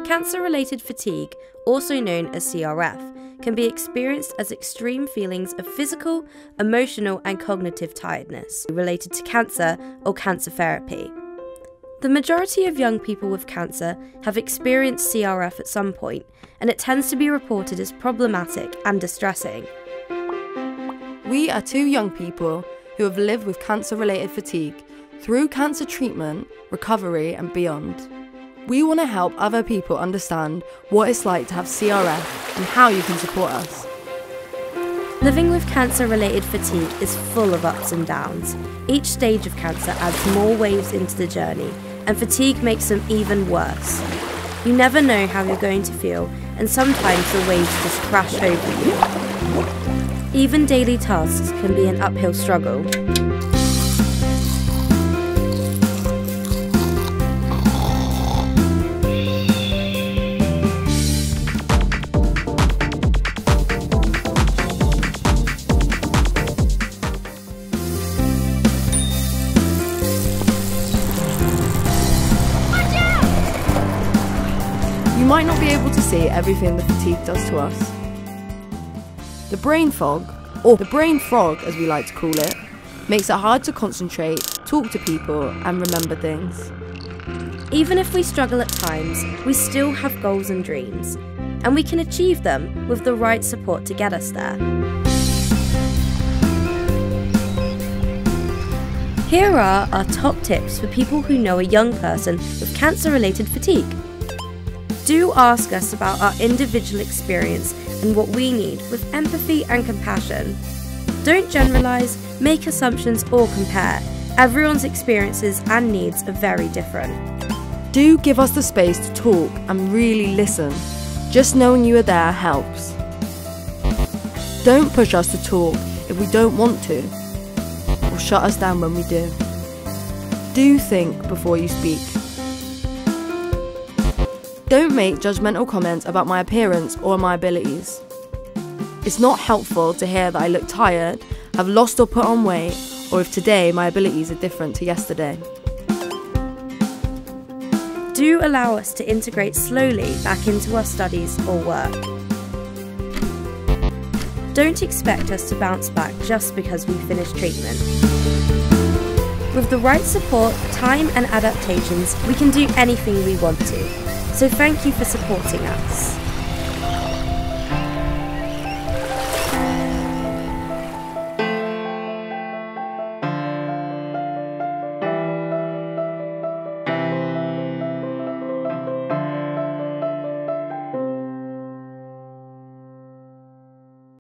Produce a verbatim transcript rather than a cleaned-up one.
Cancer-related fatigue, also known as C R F, can be experienced as extreme feelings of physical, emotional and cognitive tiredness related to cancer or cancer therapy. The majority of young people with cancer have experienced C R F at some point, and it tends to be reported as problematic and distressing. We are two young people who have lived with cancer-related fatigue through cancer treatment, recovery and beyond. We want to help other people understand what it's like to have C R F and how you can support us. Living with cancer-related fatigue is full of ups and downs. Each stage of cancer adds more waves into the journey, and fatigue makes them even worse. You never know how you're going to feel, and sometimes the waves just crash over you. Even daily tasks can be an uphill struggle. You might not be able to see everything the fatigue does to us. The brain fog, or the brain frog as we like to call it, makes it hard to concentrate, talk to people and remember things. Even if we struggle at times, we still have goals and dreams, and we can achieve them with the right support to get us there. Here are our top tips for people who know a young person with cancer-related fatigue. Do ask us about our individual experience and what we need with empathy and compassion. Don't generalise, make assumptions or compare. Everyone's experiences and needs are very different. Do give us the space to talk and really listen. Just knowing you are there helps. Don't push us to talk if we don't want to, or shut us down when we do. Do think before you speak. Don't make judgmental comments about my appearance or my abilities. It's not helpful to hear that I look tired, have lost or put on weight, or if today my abilities are different to yesterday. Do allow us to integrate slowly back into our studies or work. Don't expect us to bounce back just because we finished treatment. With the right support, time and adaptations, we can do anything we want to. So thank you for supporting us.